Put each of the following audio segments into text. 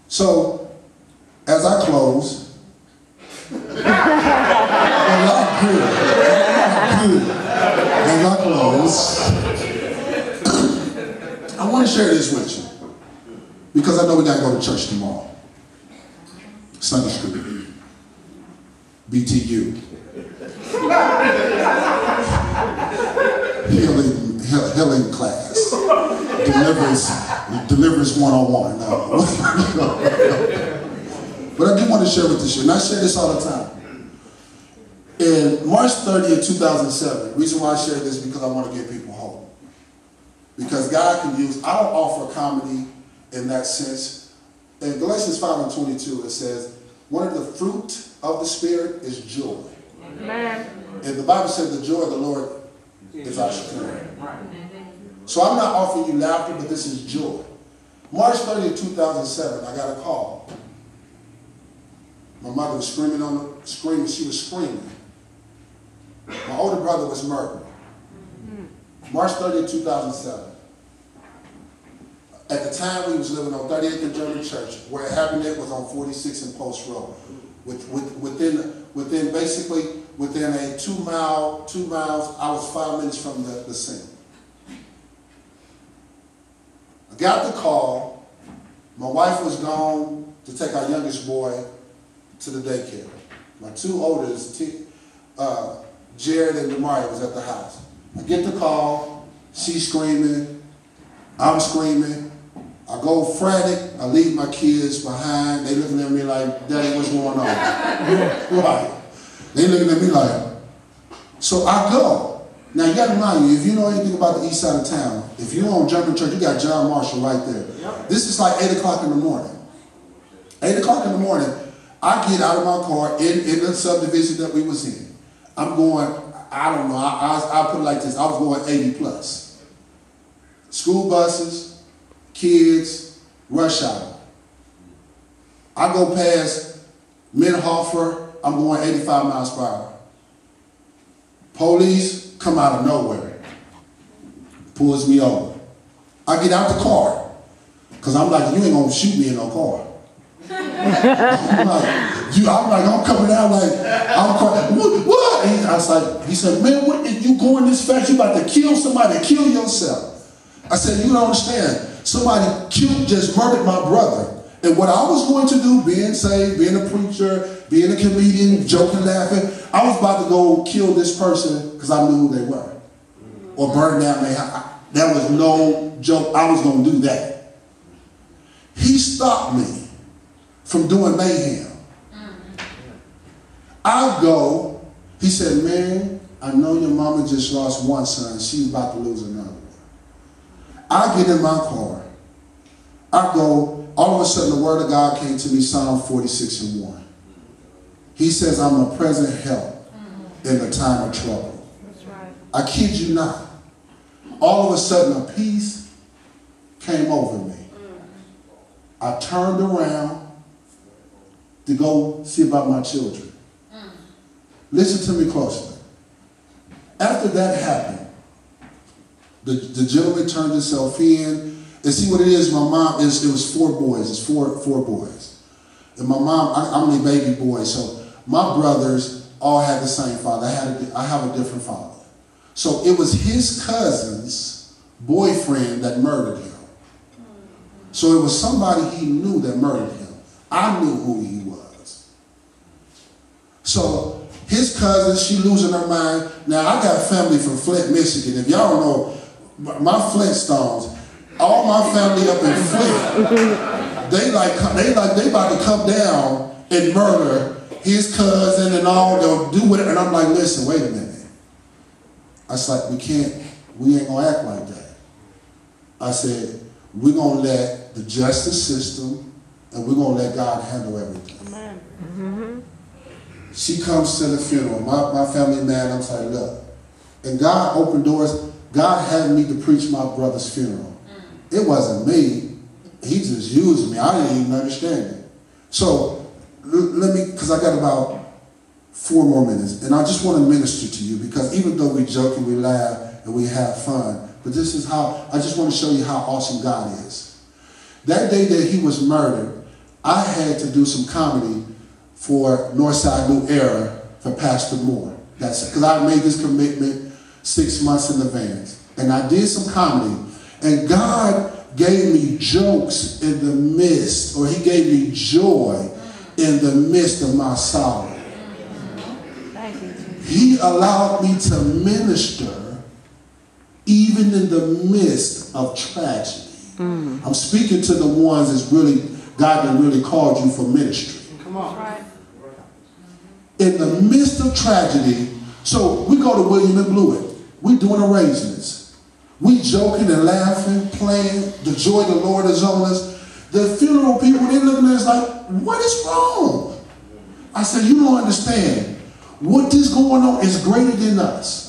So, as I close, as I close, I want to share this with you because I know we got to go to church tomorrow. Sunday school, BTU, healing class, deliverance 101. But I do want to share with you, and I share this all the time. In March 30th, 2007, the reason why I share this is because I want to give people hope. Because God can use, I don't offer comedy in that sense. In Galatians 5:22, it says, one of the fruit of the Spirit is joy. Amen. And the Bible says the joy of the Lord is our strength. So I'm not offering you laughter, but this is joy. March 30th, 2007, I got a call. My mother was screaming she was screaming. My older brother was murdered. March 30th, 2007. At the time, we was living on 38th and German Church. Where it happened, it was on 46 and Post Road. Within a 2 miles, I was 5 minutes from the scene. I got the call. My wife was gone to take our youngest boy to the daycare. My two oldest, Jared and Demaria, was at the house. I get the call. She's screaming. I'm screaming. I go frantic. I leave my kids behind. They looking at me like, Daddy, what's going on? Right. They looking at me like, so I go. Now you got to mind you, if you know anything about the east side of town, if you're on German Church, you got John Marshall right there. Yep. This is like 8 o'clock in the morning. 8 o'clock in the morning, I get out of my car in the subdivision that we was in. I'm going, I don't know, I put it like this, I was going 80 plus. School buses, kids, rush hour. I go past Midhofer, I'm going 85 miles per hour. Police come out of nowhere, pulls me over. I get out the car, because I'm like, you ain't gonna shoot me in no car. I'm coming out like, I'm crying, what? And I was like, he said, man, what, if you going this fast, you about to kill somebody, kill yourself. I said, you don't understand. Somebody just murdered my brother. And what I was going to do, being saved, being a preacher, being a comedian, joking, laughing, I was about to go kill this person because I knew who they were. Or burn down their house. That was no joke. I was going to do that. He stopped me from doing mayhem. I go, he said, man, I know your mama just lost one son. She's about to lose another one. I get in my car. I go, all of a sudden the word of God came to me, Psalm 46:1. He says, I'm a present help in a time of trouble. That's right. I kid you not. All of a sudden a peace came over me. I turned around to go see about my children. Listen to me closely. After that happened, the gentleman turned himself in. And see what it is, my mom, it was 4 boys. It's four boys. And my mom, I'm the baby boy, so my brothers all had the same father. I have a different father. So it was his cousin's boyfriend that murdered him. So it was somebody he knew that murdered him. I knew who he was. So his cousin, she losing her mind. Now I got family from Flint, Michigan. If y'all don't know, my Flintstones, all my family up in Flint, they about to come down and murder his cousin and all. They'll do whatever. And I'm like, listen, wait a minute. I was like, we ain't gonna act like that. I said, we're gonna let the justice system and we're gonna let God handle everything. Amen. Mm-hmm. She comes to the funeral. My family man, I'm like, look. And God opened doors. God had me to preach my brother's funeral. It wasn't me. He just used me. I didn't even understand it. So let me, because I got about 4 more minutes, and I just want to minister to you because even though we joke and we laugh and we have fun, but this is how, I just want to show you how awesome God is. That day that he was murdered, I had to do some comedy for Northside New Era for Pastor Moore. That's because I made this commitment 6 months in advance. And I did some comedy. And God gave me jokes in the midst, or he gave me joy in the midst of my sorrow. He allowed me to minister even in the midst of tragedy. I'm speaking to the ones that's really, God that really called you for ministry. Come on. Right. In the midst of tragedy, so we go to William and Blewett. We doing arrangements. We joking and laughing, playing. The joy of the Lord is on us. The funeral people, they looking at us like, what is wrong? I said, you don't understand. What is going on is greater than us.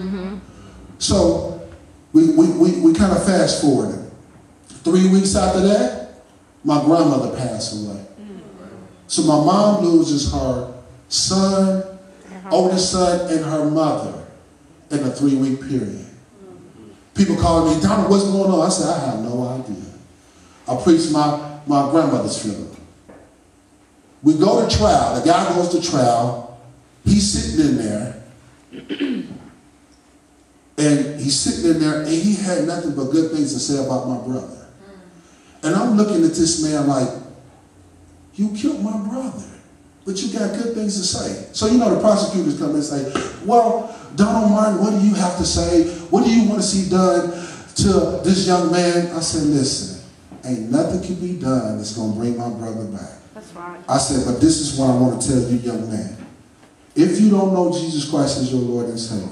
So we kind of fast forwarded. 3 weeks after that, my grandmother passed away. So my mom loses her son, oldest son, and her mother in a 3-week period. People calling me, Donald, what's going on? I said, I have no idea. I preached my grandmother's funeral. We go to trial. The guy goes to trial. He's sitting in there. And he's sitting in there, and he had nothing but good things to say about my brother. And I'm looking at this man like, you killed my brother, but you got good things to say. So, you know, the prosecutors come and say, well, Donald Martin, what do you have to say? What do you want to see done to this young man? I said, listen, ain't nothing can be done that's going to bring my brother back. That's right. I said, but this is what I want to tell you, young man. If you don't know Jesus Christ as your Lord and Savior,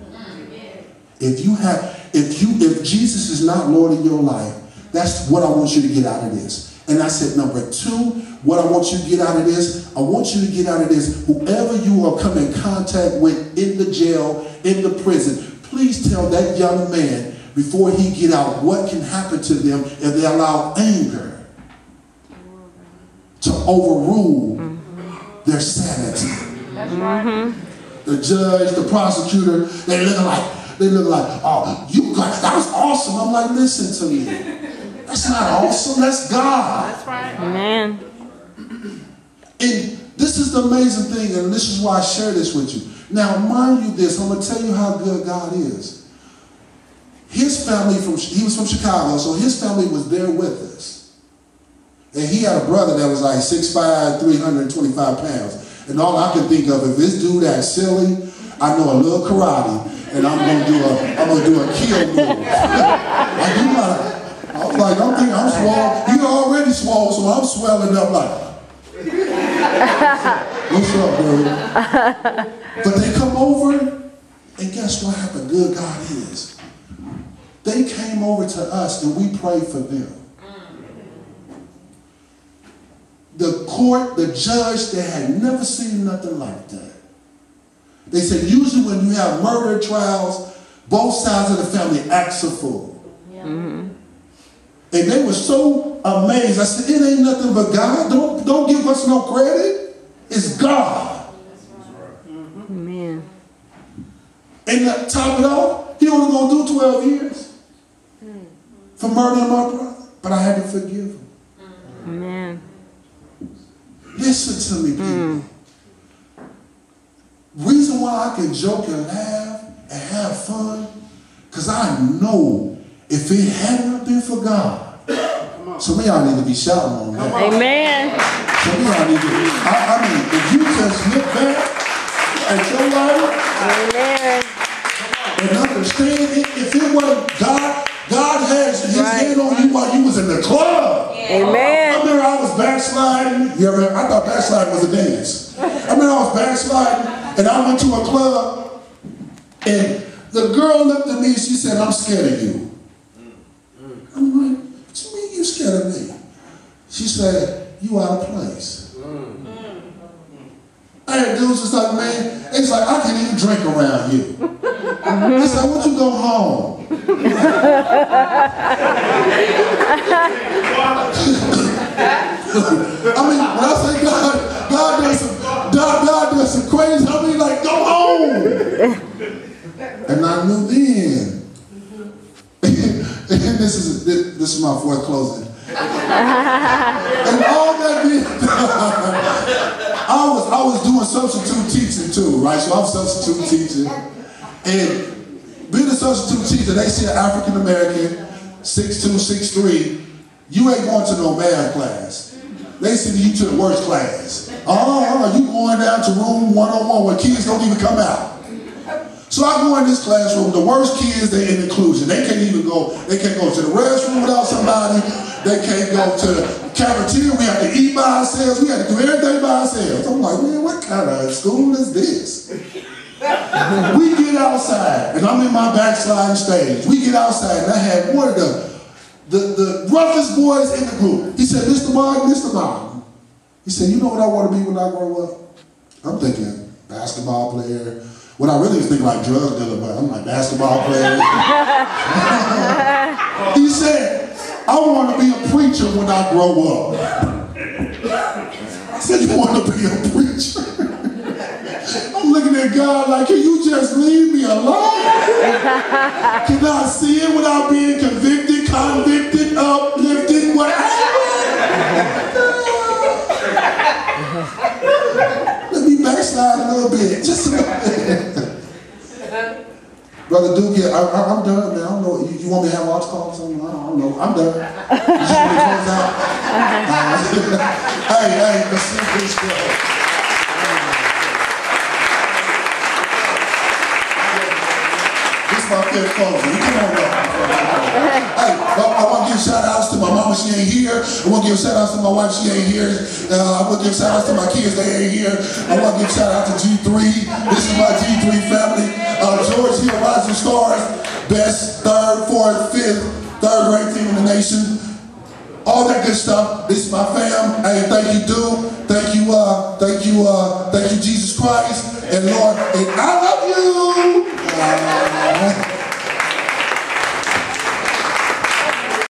if Jesus is not Lord in your life, that's what I want you to get out of this. And I said, number 2, what I want you to get out of this, I want you to get out of this, whoever you are come in contact with in the jail, in the prison, please tell that young man before he get out what can happen to them if they allow anger to overrule their sanity. That's right. The judge, the prosecutor, they look like, oh, you guys, that was awesome. I'm like, listen to me. That's not awesome, that's God. That's right. Amen. And this is the amazing thing, and this is why I share this with you. Now, mind you this, I'm going to tell you how good God is. His family, he was from Chicago, so his family was there with us. And he had a brother that was like 6'5", 325 pounds. And all I can think of, if this dude that silly, I know a little karate, and I'm gonna do a kill move. I'm thinking I'm swole. He already swole, so I'm swelling up like, what's up, bro? But they come over, and guess what happened? Good God is. They came over to us, and we prayed for them. The court, the judge, they had never seen nothing like that. They said usually when you have murder trials, both sides of the family acts a fool. Yeah. And they were so amazed. I said, it ain't nothing but God. Don't give us no credit. It's God. Amen. And to top it off, he only gonna do 12 years for murdering my brother. But I had to forgive him. Amen. Listen to me, people. Reason why I can joke and laugh and have fun, because I know if it hadn't been for God, some of y'all need to be shouting on that. Amen. Some of y'all need to be, I mean, if you just look back at your life and understand it, if it wasn't God, God had his hand on you while you was in the club. Amen. I remember I was backsliding. I thought backsliding was a dance. I remember I was backsliding. And I went to a club, and the girl looked at me and she said, I'm scared of you. I'm like, what you mean you scared of me? She said, you out of place. And dudes was like, man, it's like, I can't even drink around you. It's like, why don't you go home? I mean, when I say God does some crazy, I mean, like, go home. And I knew then. And this is my fourth closing. And all that being substitute teaching too, right? So I'm substitute teaching. And being a substitute teacher, they see an African American, 6'2", 6'3", you ain't going to no math class. They send you to the worst class. You going down to room 101 where kids don't even come out. So I go in this classroom, the worst kids, they're in inclusion. They can't go to the restroom without somebody. They can't go to the cafeteria. We have to eat by ourselves. We have to do everything by ourselves. I'm like, man, what kind of school is this? We get outside, and I'm in my backsliding stage. We get outside, and I had one of the roughest boys in the group. He said, Mr. Martin. He said, you know what I want to be when I grow up? I'm thinking basketball player. What I really was thinking like drug dealer, but I'm like basketball player. He said, I want to be a preacher when I grow up. I said, you want to be a preacher? I'm looking at God like, can you just leave me alone? Can I sin without being convicted, uplifted, whatever? Let me backslide a little bit, just a little bit. Brother Duke, I'm done, man. I don't know. You want me to have altar call or something? I don't know. I'm done. You just want me to close out? Hey, let's see this go. This is my fifth closing. Come on, y'all. Hey, I want to give shout outs to my mama, she ain't here. I want to give shout outs to my wife, she ain't here. I want to give shout outs to my kids, they ain't here. I want to give shout out to G3. This is my G3 family. George Hill Rising Stars, best third, fourth, fifth, third-rate team in the nation. All that good stuff. This is my fam. Hey, thank you, Dude. Thank you, Jesus Christ. And Lord, and I love you.